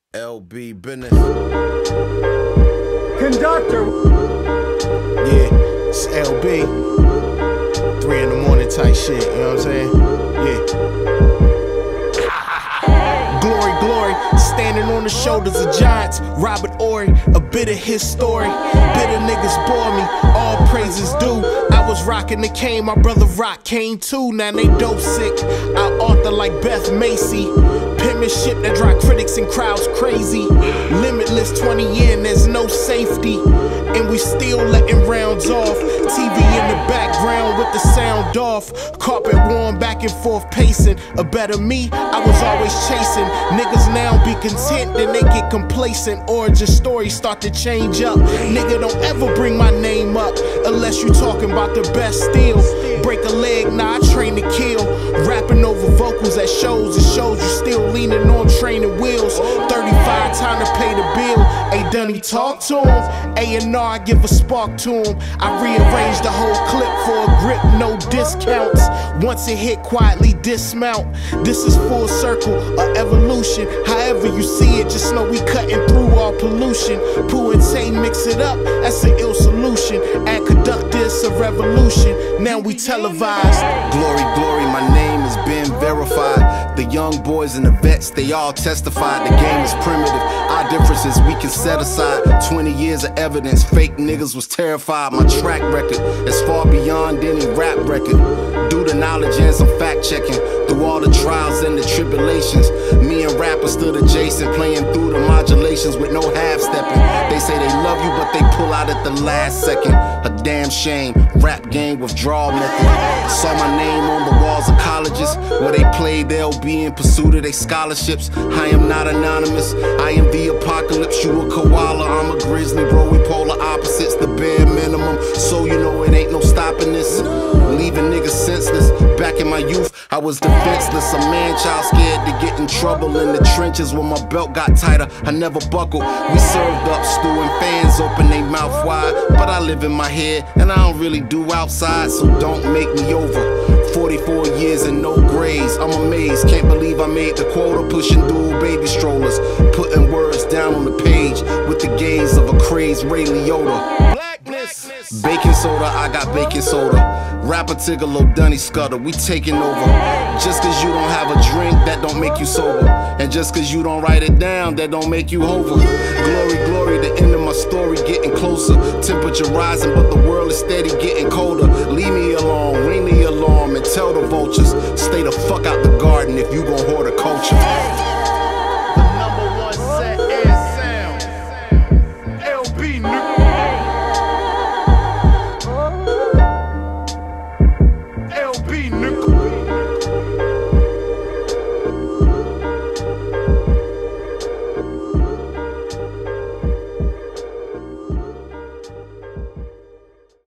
LB business. Conductor. Yeah, it's LB. 3 in the morning type shit, you know what I'm saying? Yeah. Glory, glory, standing on the shoulders of giants. Robert Ory, a bit of his story. Bitter niggas bore me, all praises due. I was rocking the cane, my brother Rock came too. Now they dope sick, I author like Beth Macy. Penmanship that drive critics and crowds crazy. Limitless 20 in, there's no safety. And we still letting rounds off. TV in the background with the sound off. Carpet worn back and forth pacing. A better me, I was always chasing. Niggas now be content, then they get complacent. Origin stories start to change up. Nigga, don't ever bring my name up unless you talking about the best still. Break a leg, nah, I train to kill. Rapping over vocals at shows, it shows you still leaning on training wheels. 35, time to pay the bill. A Dunny talk to him. A&R, I give a spark to him. I rearranged the whole clip for a grip, no discounts. Once it hit, quietly dismount. This is full circle, or evolution. However you see it, just know we cutting through all pollution. Pooh and Tay mix it up, that's an ill solution. Add Conductor, it's a revolution. Now we televised. Glory, glory, my name has been verified. The young boys and the vets, they all testified. The game is primitive, our differences we can set aside. 20 years of evidence, fake niggas was terrified. My track record is far beyond any rap record. Due to knowledge and some fact checking. Through all the trials and the tribulations, me and rappers stood adjacent, playing through the modulations with no half stepping. They say they love you, but they pull out at the last second. A damn shame, rap game withdrawal method. Saw my name on the walls of colleges where they played LB in pursuit of their scholarships. I am not anonymous, I am the apocalypse. You a koala, I'm a grizzly, bro, we polar opposites, the bare minimum. So you know it ain't no stopping this. Leaving niggas senseless. Back in my youth, I was defenseless. A man-child scared to get in trouble in the trenches. When my belt got tighter, I never buckled. We served up stew and fans open they mouth wide. But I live in my head, and I don't really do outside, so don't make me over. 44 years and no grades, I'm amazed. Can't believe I made the quota, pushing dual baby strollers. Putting words down on the page with the gaze of a crazed Ray Liotta. Baking soda, I got baking soda. Rapper Tigolo, Dunny Scudder, we taking over. Just cause you don't have a drink, that don't make you sober. And just cause you don't write it down, that don't make you hover. Glory, glory, the end of my story getting closer. Temperature rising, but the world is steady getting colder. Leave me alone, ring the alarm and tell the vultures, stay the fuck out the garden if you gon' hoard a culture.